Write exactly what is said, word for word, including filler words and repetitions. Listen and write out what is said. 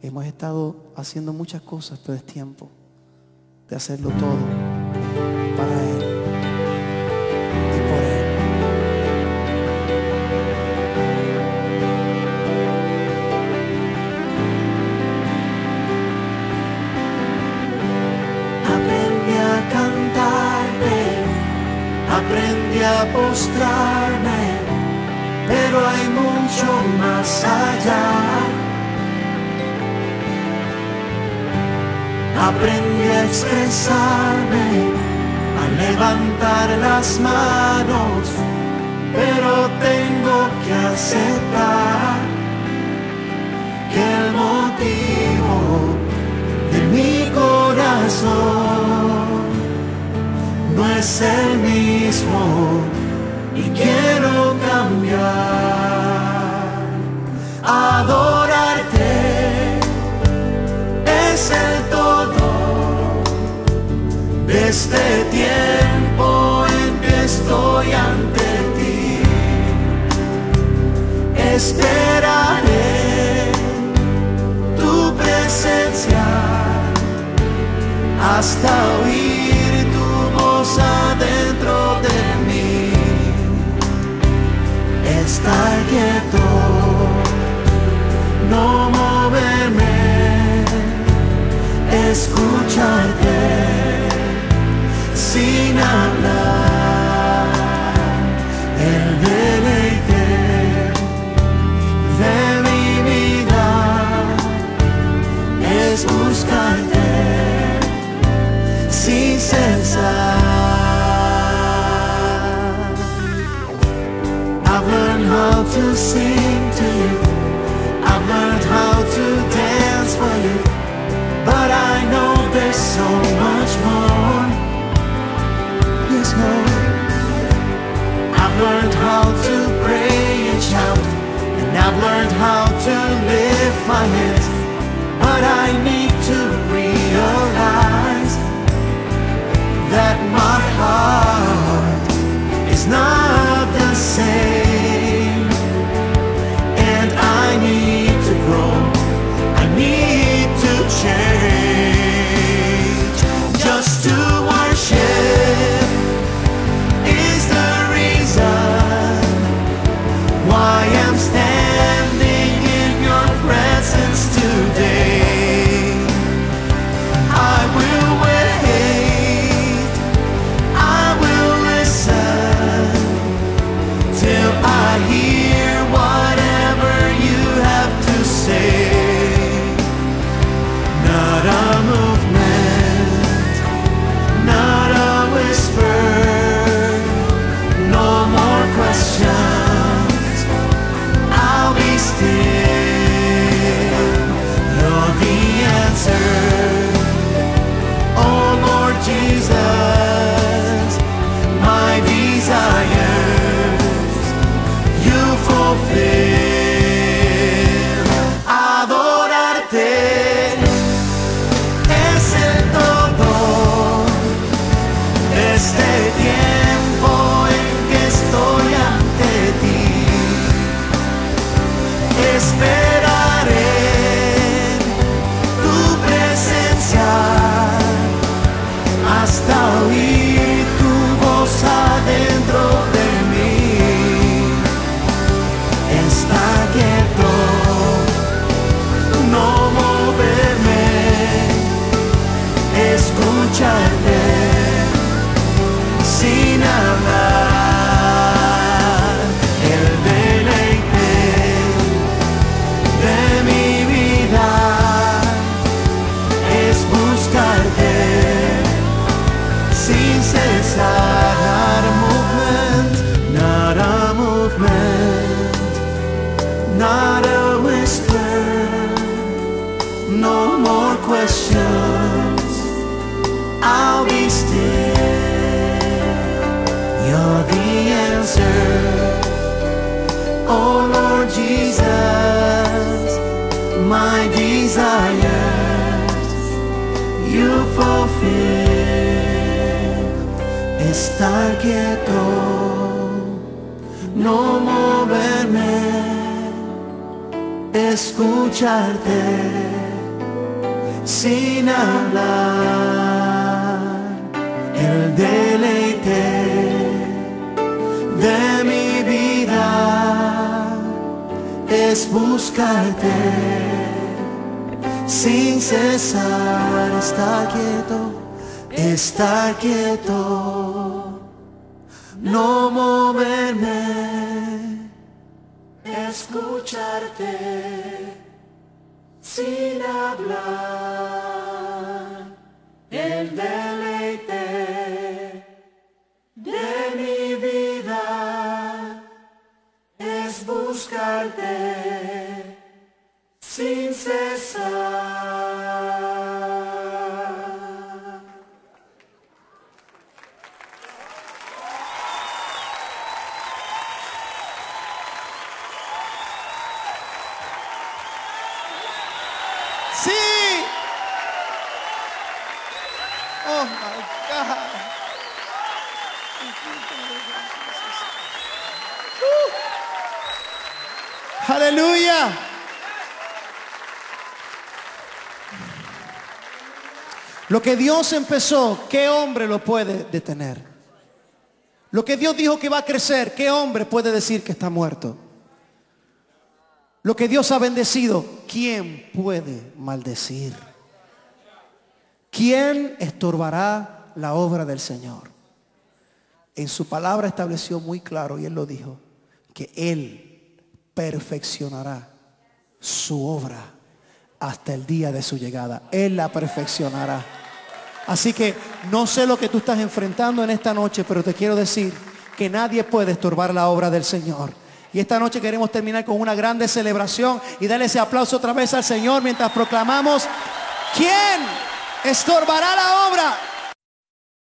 Hemos estado haciendo muchas cosas, pero es tiempo de hacerlo todo para Él y por Él. Aprendí a cantarte, aprendí a postrarme, pero hay mucho más allá. Aprendí a expresarme, a levantar las manos, pero tengo que aceptar que el motivo de mi corazón no es el mismo y quiero cambiar. Adorarte es el todo de este tiempo en que estoy ante ti. Esperaré tu presencia hasta oír tu voz adentro de mí. Estar quieto, no moverme, escucharte sin hablar. El deleite de mi vida es buscarte sin cesar. I've learned how to sing to you, I've learned how to dance for you, but I know there's so much more. Yes, Lord. I've learned how to pray and shout, and I've learned how to lift my hands, but I need to realize that my heart is not the same, and I need to grow, I need to change. Just to worship is the reason why I'm standing in your presence today. I will wait, I will listen till I hear whatever you have to say. Not a movement, not a whisper, no more questions, I'll be still. You're the answer, oh Lord Jesus, my desires you fulfill. Adorarte es el todo de este tiempo en que estoy ante ti. Esperaré tu presencia hasta oír tu voz adentro de mí. Estar quieto, no moverme, escucharte sin hablar. El deleite de mi vida es buscarte sin cesar. Not a movement, not a movement, not a whisper, no more questions, I'll be still. You're the answer, oh Lord Jesus, my desires you fulfill. Estar quieto, no moverme, escucharte sin hablar. El deleite de mi vida es buscarte sin cesar. Estar quieto, estar quieto, no moverme, escucharte sin hablar. El deleite de mi vida es buscarte sin cesar. Sí. Oh my God. Uh. Aleluya. Lo que Dios empezó, ¿qué hombre lo puede detener? Lo que Dios dijo que va a crecer, ¿qué hombre puede decir que está muerto? Lo que Dios ha bendecido, ¿quién puede maldecir? ¿Quién estorbará la obra del Señor? En su palabra estableció muy claro, y Él lo dijo, que Él perfeccionará su obra hasta el día de su llegada. Él la perfeccionará. Así que no sé lo que tú estás enfrentando en esta noche, pero te quiero decir que nadie puede estorbar la obra del Señor. Y esta noche queremos terminar con una grande celebración y darle ese aplauso otra vez al Señor mientras proclamamos: ¿quién estorbará la obra